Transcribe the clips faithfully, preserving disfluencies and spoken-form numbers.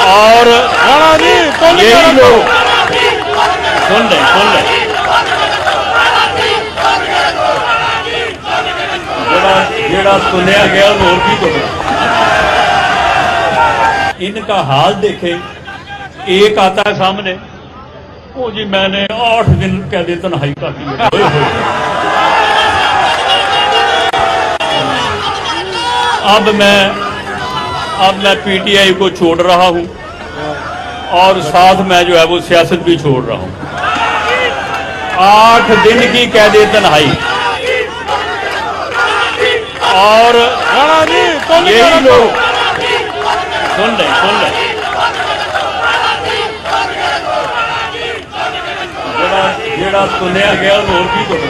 और यही लोग सुन लें सुन लें जेड़ा सुनया गया वो की तो इनका हाल देखे। एक आता है सामने, ओ जी मैंने आठ दिन कैद तन्हाई का किया। अब मैं अब मैं पीटीआई को छोड़ रहा हूं और साथ में जो है वो सियासत भी छोड़ रहा हूं। आठ दिन की कैद तन्हाई और यही लोग सुन लें सुन लें जेड़ा सुनया गया वो की तो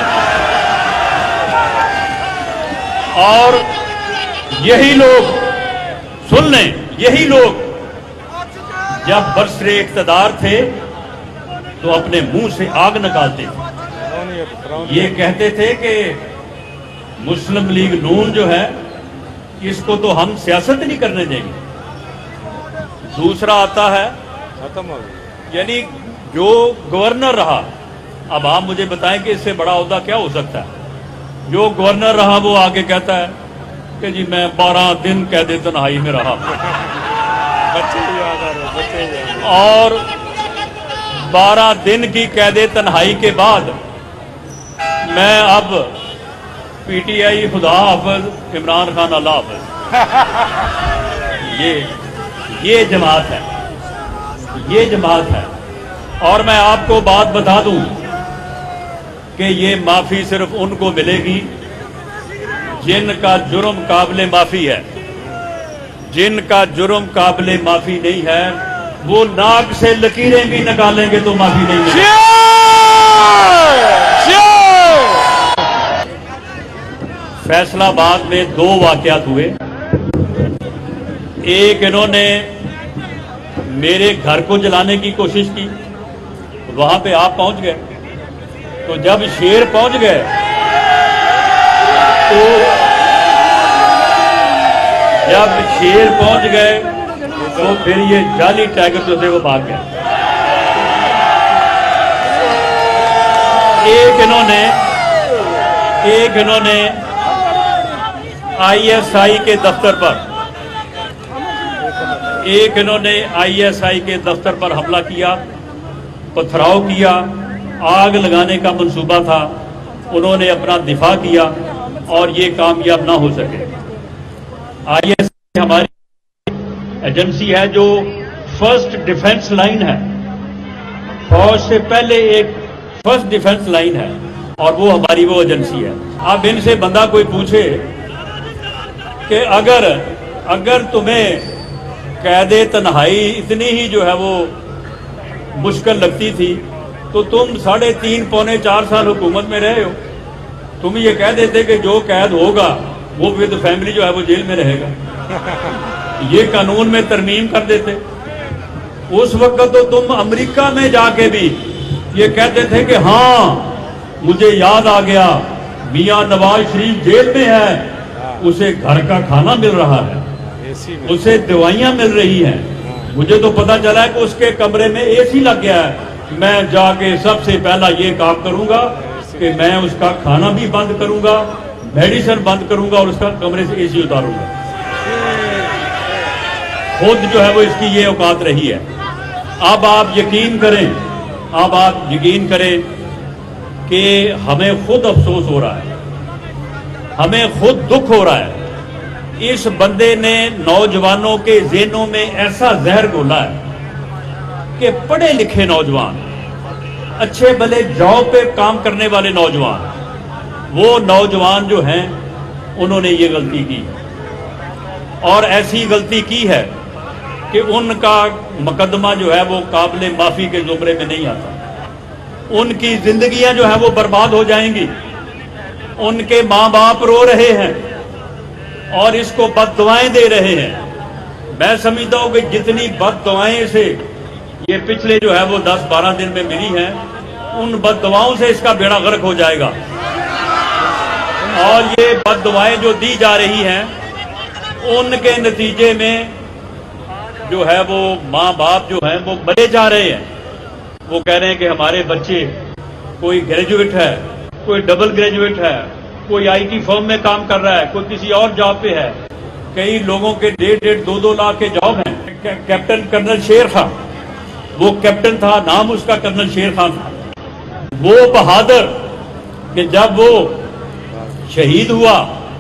और यही लोग सुन लें यही लोग जब बरसरे इख्तिदार थे तो अपने मुंह से आग निकालते थे। ये कहते थे कि मुस्लिम लीग नून जो है इसको तो हम सियासत नहीं करने देंगे। दूसरा आता है यानी जो गवर्नर रहा, अब आप मुझे बताएं कि इससे बड़ा ओहदा क्या हो सकता है। जो गवर्नर रहा वो आगे कहता है कि जी मैं बारह दिन कैद तन्हाई में रहा बच्चे याद आ रहे बच्चे और बारह दिन की कैद तन्हाई के बाद मैं अब पीटीआई खुदा हाफिज इमरान खान अल्लाह हाफिज। ये ये जमात है ये जमात है और मैं आपको बात बता दूं कि ये माफी सिर्फ उनको मिलेगी जिनका जुर्म काबिले माफी है। जिनका जुर्म काबिले माफी नहीं है वो नाक से लकीरें भी निकालेंगे तो माफी नहीं मिलेगी। फैसलाबाद में दो वाकयात हुए। एक इन्होंने मेरे घर को जलाने की कोशिश की, वहां पे आप पहुंच गए। तो जब शेर पहुंच गए तो जब शेर पहुंच गए तो फिर ये जाली टाइगर जो थे वो भाग गए। एक इन्होंने एक इन्होंने आईएसआई के दफ्तर पर एक इन्होंने आईएसआई के दफ्तर पर हमला किया, पथराव किया, आग लगाने का मंसूबा था। उन्होंने अपना दिफा किया और ये कामयाब ना हो सके। आईएसआई हमारी एजेंसी है जो फर्स्ट डिफेंस लाइन है, फौज से पहले एक फर्स्ट डिफेंस लाइन है और वो हमारी वो एजेंसी है। अब इनसे बंदा कोई पूछे कि अगर अगर तुम्हें कैद तन्हाई इतनी ही जो है वो मुश्किल लगती थी तो तुम साढ़े तीन पौने चार साल हुकूमत में रहे हो। तुम ये कह देते कि जो कैद होगा वो विद फैमिली जो है वो जेल में रहेगा। ये कानून में तरमीम कर देते। उस वक्त तो तुम अमेरिका में जाके भी ये कहते थे कि हाँ मुझे याद आ गया मियां नवाज शरीफ जेल में है, उसे घर का खाना मिल रहा है, उसे दवाइयां मिल रही हैं। मुझे तो पता चला है कि उसके कमरे में एसी लग गया है। मैं जाके सबसे पहला ये काम करूंगा कि मैं उसका खाना भी बंद करूंगा, मेडिसिन बंद करूंगा और उसका कमरे से एसी उतारूंगा। खुद जो है वो इसकी ये औकात रही है। अब आप यकीन करें अब आप यकीन करें कि हमें खुद अफसोस हो रहा है, हमें खुद दुख हो रहा है। इस बंदे ने नौजवानों के ज़हनों में ऐसा जहर घोला है कि पढ़े लिखे नौजवान, अच्छे भले जॉब पे काम करने वाले नौजवान, वो नौजवान जो हैं उन्होंने ये गलती की और ऐसी गलती की है कि उनका मुकदमा जो है वो काबिले माफी के जुमरे में नहीं आता। उनकी जिंदगियां जो है वो बर्बाद हो जाएंगी। उनके माँ बाप रो रहे हैं और इसको बद्दुआएं दे रहे हैं। मैं समझता हूं कि जितनी बद्दुआएं इसे ये पिछले जो है वो दस बारह दिन में मिली हैं, उन बद्दुआओं से इसका बेड़ा गर्क हो जाएगा। और ये बद्दुआएं जो दी जा रही हैं उनके नतीजे में जो है वो माँ बाप जो हैं वो मरे जा रहे हैं। वो कह रहे हैं कि हमारे बच्चे, कोई ग्रेजुएट है, कोई डबल ग्रेजुएट है, कोई आईटी फर्म में काम कर रहा है, कोई किसी और जॉब पे है। कई लोगों के डेढ़ डेढ़ दो दो लाख के जॉब हैं। कैप्टन कर्नल शेर खान, वो कैप्टन था, नाम उसका कर्नल शेर खान था। वो बहादुर कि जब वो शहीद हुआ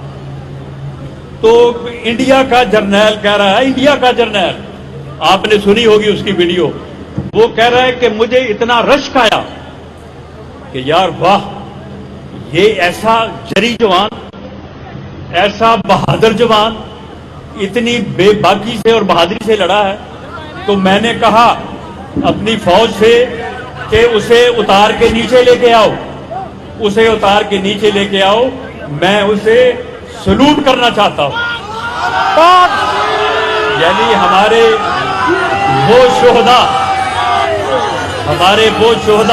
तो इंडिया का जर्नैल कह रहा है, इंडिया का जर्नैल, आपने सुनी होगी उसकी वीडियो, वो कह रहा है कि मुझे इतना रश्क आया कि यार वाह, ये ऐसा जरी जवान, ऐसा बहादुर जवान इतनी बेबाकी से और बहादुरी से लड़ा है। तो मैंने कहा अपनी फौज से कि उसे उतार के नीचे लेके आओ, उसे उतार के नीचे लेके आओ, मैं उसे सलूट करना चाहता हूं। यानी हमारे वो शोहदा, हमारे वो शोहदा,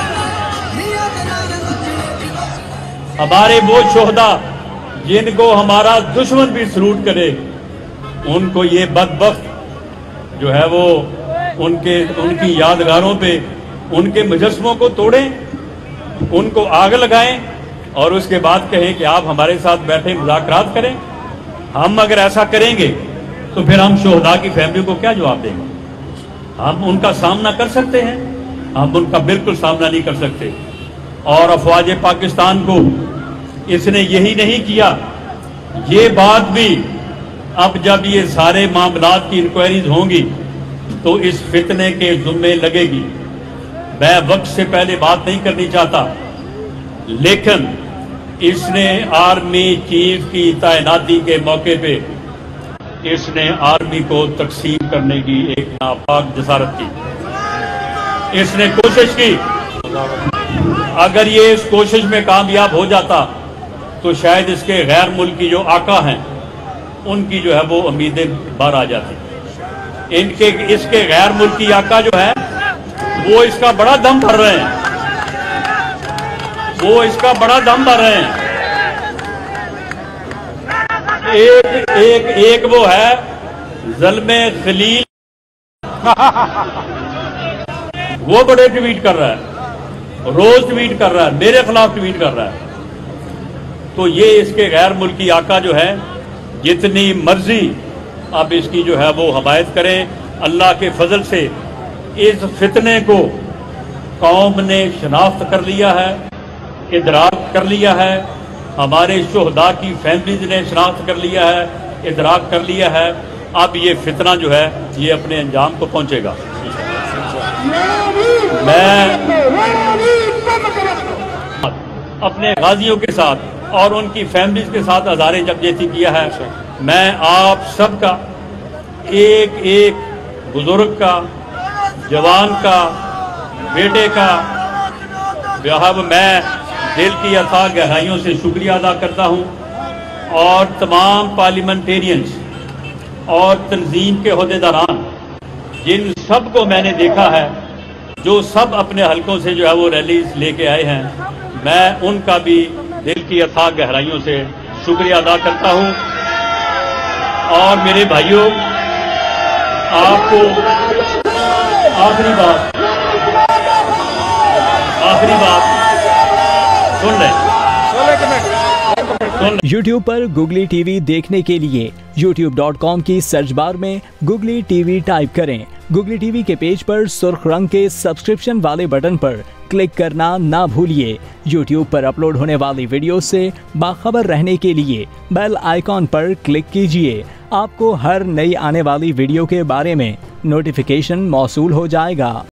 हमारे वो शोहदा जिनको हमारा दुश्मन भी सलूट करे, उनको ये बदबख्त जो है वो उनके उनकी यादगारों पे, उनके मुजस्समों को तोड़ें, उनको आग लगाएं और उसके बाद कहें कि आप हमारे साथ बैठे मुज़ाकरात करें। हम अगर ऐसा करेंगे तो फिर हम शोहदा की फैमिली को क्या जवाब देंगे? हम उनका सामना कर सकते हैं? हम उनका बिल्कुल सामना नहीं कर सकते। और अफवाज पाकिस्तान को इसने यही नहीं किया, ये बात भी अब जब ये सारे मामलात की इंक्वायरीज होंगी तो इस फितने के जुम्मे लगेगी। मैं वक्त से पहले बात नहीं करनी चाहता, लेकिन इसने आर्मी चीफ की तैनाती के मौके पे इसने आर्मी को तकसीम करने की एक नापाक जसारत की। इसने कोशिश की, अगर ये इस कोशिश में कामयाब हो जाता तो शायद इसके गैर मुल्की जो आका हैं उनकी जो है वो उम्मीदें बाहर आ जाती। इनके इसके गैर मुल्की आका जो है वो इसका बड़ा दम भर रहे हैं, वो इसका बड़ा दम भर रहे हैं। एक एक एक वो है ज़ल्मे खलील, वो बड़े ट्वीट कर रहा है, रोज ट्वीट कर रहा है, मेरे खिलाफ ट्वीट कर रहा है। तो ये इसके गैर मुल्की आका जो है जितनी मर्जी अब इसकी जो है वो हमायत करें। अल्लाह के फजल से इस फितने को कौम ने शनाख्त कर लिया है, इदराक कर लिया है, हमारे शोहदा की फैमिलीज ने शनाख्त कर लिया है, इदराक कर लिया है। अब ये फितना जो है ये अपने अंजाम को पहुंचेगा। मैं अपने गाजियों के साथ और उनकी फैमिलीज के साथ हज़ारे जमजेती किया है। मैं आप सबका, एक एक बुजुर्ग का, जवान का, बेटे का बेहद मैं दिल की अथाह गहराइयों से शुक्रिया अदा करता हूं। और तमाम पार्लियामेंटेरियंस और तंजीम के अहदेदारान, जिन सब को मैंने देखा है, जो सब अपने हलकों से जो है वो रैलीज लेके आए हैं, मैं उनका भी दिल की अथाह गहराइयों से शुक्रिया अदा करता हूं। और मेरे भाइयों, आपको आखिरी बात आखिरी बात सुन लें। यूट्यूब पर गुगली टीवी देखने के लिए यूट्यूब डॉट कॉम की सर्च बार में गुगली टीवी टाइप करें। गुगली टीवी के पेज पर सुर्ख रंग के सब्सक्रिप्शन वाले बटन पर क्लिक करना ना भूलिए। यूट्यूब पर अपलोड होने वाली वीडियो से बाखबर रहने के लिए बेल आइकॉन पर क्लिक कीजिए। आपको हर नई आने वाली वीडियो के बारे में नोटिफिकेशन मौसूल हो जाएगा।